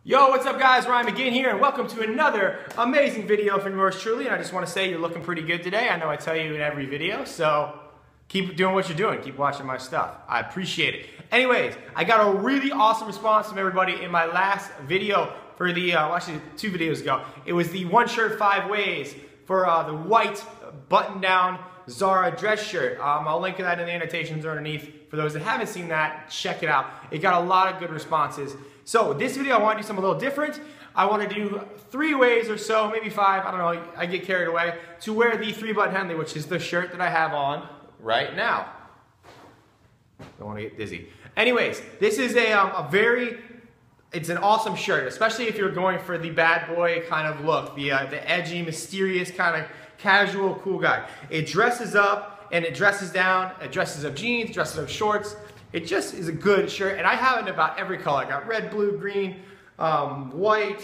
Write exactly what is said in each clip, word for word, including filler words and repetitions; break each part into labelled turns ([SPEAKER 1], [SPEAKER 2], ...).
[SPEAKER 1] Yo, what's up guys, Ryan McGinn here, and welcome to another amazing video from yours truly. And I just want to say you're looking pretty good today. I know I tell you in every video, so keep doing what you're doing. Keep watching my stuff. I appreciate it. Anyways, I got a really awesome response from everybody in my last video for the, uh, well, actually two videos ago. It was the one shirt five ways for uh, the white button-down Zara dress shirt. Um, I'll link to that in the annotations underneath. For those that haven't seen that, check it out. It got a lot of good responses. So this video, I want to do something a little different. I want to do three ways or so, maybe five, I don't know, I get carried away, to wear the three button Henley, which is the shirt that I have on right now. Don't want to get dizzy. Anyways, this is a, um, a very, it's an awesome shirt, especially if you're going for the bad boy kind of look, the, uh, the edgy, mysterious kind of casual, cool guy. It dresses up and it dresses down, it dresses up jeans, dresses up shorts. It just is a good shirt, and I have it in about every color. I got red, blue, green, um, white.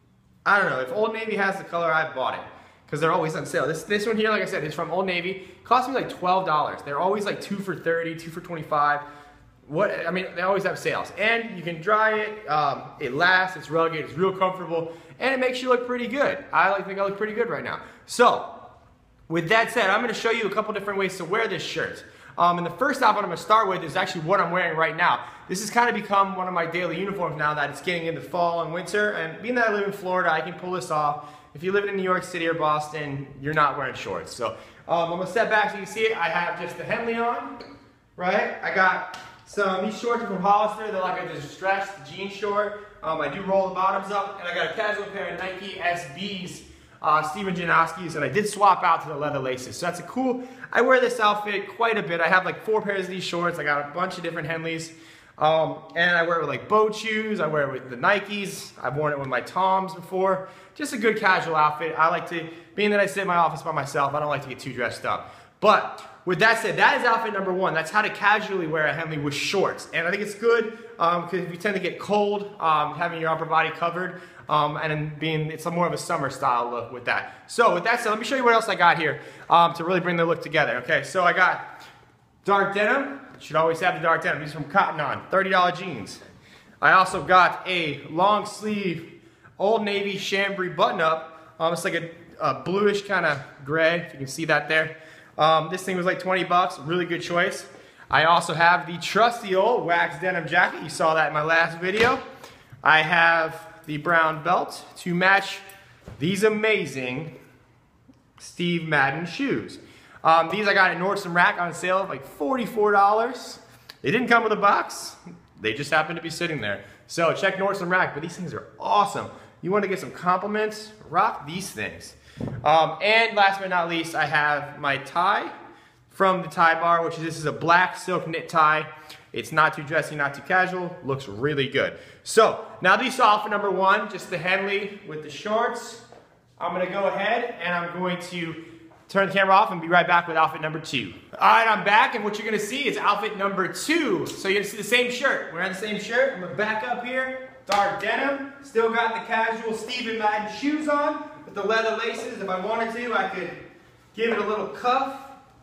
[SPEAKER 1] I don't know. If Old Navy has the color, I bought it because they're always on sale. This this one here, like I said, is from Old Navy. Cost me like twelve dollars. They're always like two for thirty, two for twenty-five. What I mean, they always have sales, and you can dry it. Um, it lasts. It's rugged. It's real comfortable, and it makes you look pretty good. I like think I look pretty good right now. So, with that said, I'm going to show you a couple different ways to wear this shirt. Um, and the first outfit I'm going to start with is actually what I'm wearing right now. This has kind of become one of my daily uniforms now that it's getting into fall and winter. And being that I live in Florida, I can pull this off. If you live in New York City or Boston, you're not wearing shorts. So um, I'm going to step back so you can see it. I have just the Henley on, right? I got some, these shorts are from Hollister. They're like a distressed jean short. Um, I do roll the bottoms up. And I got a casual pair of Nike S Bs. Uh, Stephen Janoski's, and I did swap out to the leather laces. So that's a cool, I wear this outfit quite a bit. I have like four pairs of these shorts. I got a bunch of different Henleys. Um, and I wear it with like boat shoes. I wear it with the Nikes. I've worn it with my Toms before. Just a good casual outfit. I like to, being that I sit in my office by myself, I don't like to get too dressed up. But with that said, that is outfit number one. That's how to casually wear a Henley with shorts. And I think it's good because um, if you tend to get cold, um, having your upper body covered, um, and then being, it's a more of a summer style look with that. So with that said, let me show you what else I got here um, to really bring the look together. Okay, so I got dark denim. You should always have the dark denim. These are from Cotton On, thirty dollar jeans. I also got a long sleeve Old Navy chambray button up. Um, it's like a, a bluish kind of gray, if you can see that there. Um, this thing was like twenty bucks, really good choice. I also have the trusty old wax denim jacket. You saw that in my last video. I have the brown belt to match these amazing Steve Madden shoes. Um, these I got at Nordstrom Rack on sale for like forty-four dollars. They didn't come with a box. They just happened to be sitting there. So check Nordstrom Rack, but these things are awesome. You want to get some compliments? Rock these things. Um, and last but not least, I have my tie from the Tie Bar, which is, this is a black silk knit tie. It's not too dressy, not too casual, looks really good. So, now these are outfit number one, just the Henley with the shorts. I'm gonna go ahead and I'm going to turn the camera off and be right back with outfit number two. All right, I'm back, and what you're gonna see is outfit number two. So you're gonna see the same shirt. We're on the same shirt. I'm gonna back up here, dark denim, still got the casual Stephen Madden shoes on with the leather laces. If I wanted to, I could give it a little cuff.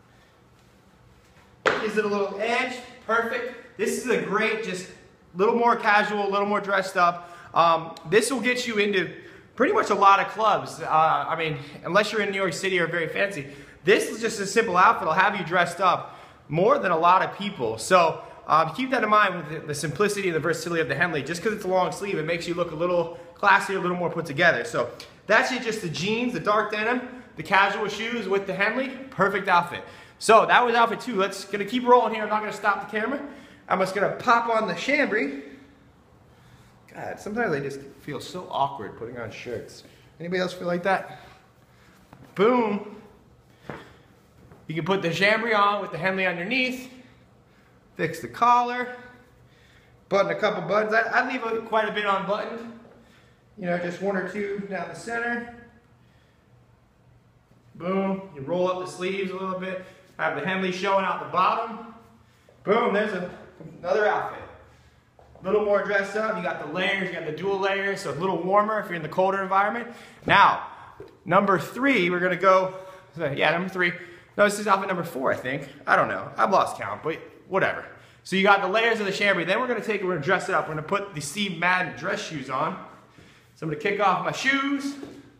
[SPEAKER 1] Gives it a little edge, perfect. This is a great, just a little more casual, a little more dressed up. Um, this will get you into pretty much a lot of clubs. Uh, I mean, unless you're in New York City or very fancy. This is just a simple outfit. It'll have you dressed up more than a lot of people. So um, keep that in mind with the, the simplicity and the versatility of the Henley. Just because it's a long sleeve, it makes you look a little classier, a little more put together. So that's it, just the jeans, the dark denim, the casual shoes with the Henley. Perfect outfit. So that was outfit two. Let's gonna keep rolling here. I'm not gonna stop the camera. I'm just gonna pop on the chambray. God, sometimes I just feel so awkward putting on shirts. Anybody else feel like that? Boom. You can put the chambray on with the Henley underneath. Fix the collar. Button a couple buttons. I, I leave a, quite a bit unbuttoned. You know, just one or two down the center. Boom. You roll up the sleeves a little bit. Have the Henley showing out the bottom. Boom, there's a, another outfit. A little more dressed up. You got the layers, you got the dual layers, so it's a little warmer if you're in the colder environment. Now, number three, we're gonna go, yeah, number three. No, this is outfit number four, I think. I don't know, I've lost count, but whatever. So you got the layers of the chambray. Then we're gonna take it, we're gonna dress it up. We're gonna put the Steve Madden dress shoes on. So I'm gonna kick off my shoes.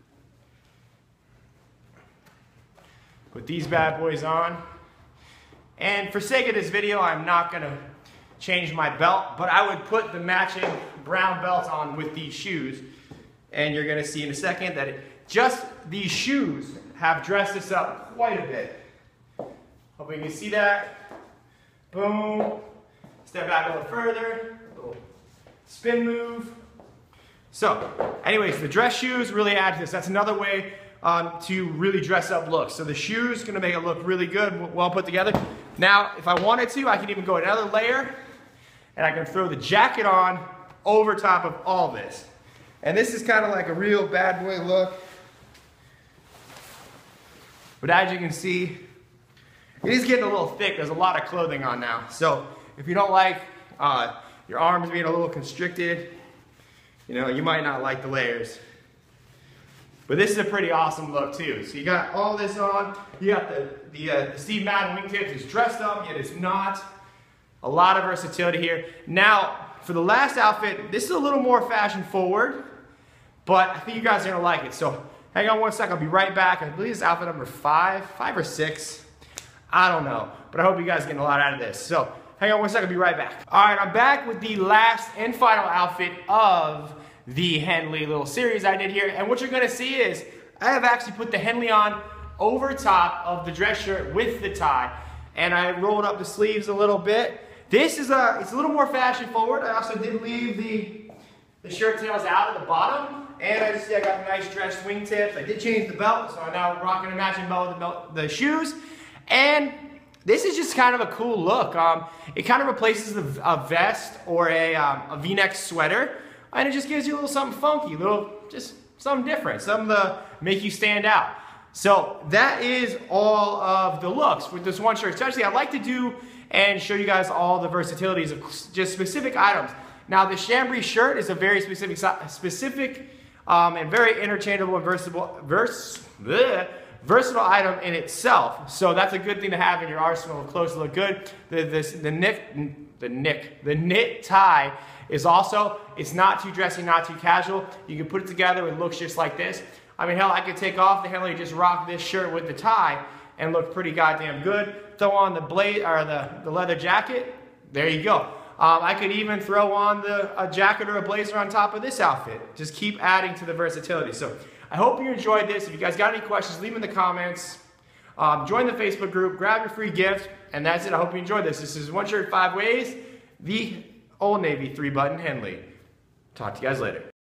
[SPEAKER 1] Put these bad boys on. And for sake of this video, I'm not gonna change my belt, but I would put the matching brown belt on with these shoes. And you're gonna see in a second that it, just these shoes have dressed this up quite a bit. Hope you can see that. Boom. Step back a little further. A little spin move. So, anyways, the dress shoes really add to this. That's another way um, to really dress up looks. So the shoes gonna make it look really good, well put together. Now, if I wanted to, I can even go another layer, and I can throw the jacket on over top of all this. And this is kind of like a real bad boy look. But as you can see, it is getting a little thick. There's a lot of clothing on now. So if you don't like uh, your arms being a little constricted, you know, you might not like the layers. But this is a pretty awesome look too. So you got all this on. You got the, the, uh, the Steve Madden wingtips. It's dressed up, yet it's not. A lot of versatility here. Now, for the last outfit, this is a little more fashion forward, but I think you guys are gonna like it. So hang on one sec, I'll be right back. I believe it's outfit number five, five or six. I don't know, but I hope you guys are getting a lot out of this. So hang on one sec, I'll be right back. All right, I'm back with the last and final outfit of the Henley little series I did here. And what you're gonna see is, I have actually put the Henley on over top of the dress shirt with the tie. And I rolled up the sleeves a little bit. This is a, it's a little more fashion forward. I also did leave the, the shirt tails out at the bottom. And I just, yeah, I got the nice dressed wingtips. I did change the belt, so I'm now rocking a matching belt with the, belt, the shoes. And this is just kind of a cool look. Um, it kind of replaces a, a vest or a, um, a V-neck sweater. And it just gives you a little something funky, a little, just something different, something to make you stand out. So that is all of the looks with this one shirt. Especially, I like to do and show you guys all the versatilities of just specific items. Now, the chambray shirt is a very specific, specific um, and very interchangeable and versatile, vers, bleh, versatile item in itself. So that's a good thing to have in your arsenal. Clothes to look good. The, the, the knit, the knit, the knit tie is also, it's not too dressy, not too casual. You can put it together, it looks just like this. I mean, hell, I could take off the Henley, just rock this shirt with the tie and look pretty goddamn good. Throw on the blade or the, the leather jacket. There you go. Um, I could even throw on the a jacket or a blazer on top of this outfit. Just keep adding to the versatility. So I hope you enjoyed this. If you guys got any questions, leave them in the comments. Um, join the Facebook group, grab your free gift, and that's it. I hope you enjoyed this. This is One Shirt Five Ways, the Old Navy three button Henley. Talk to you guys later.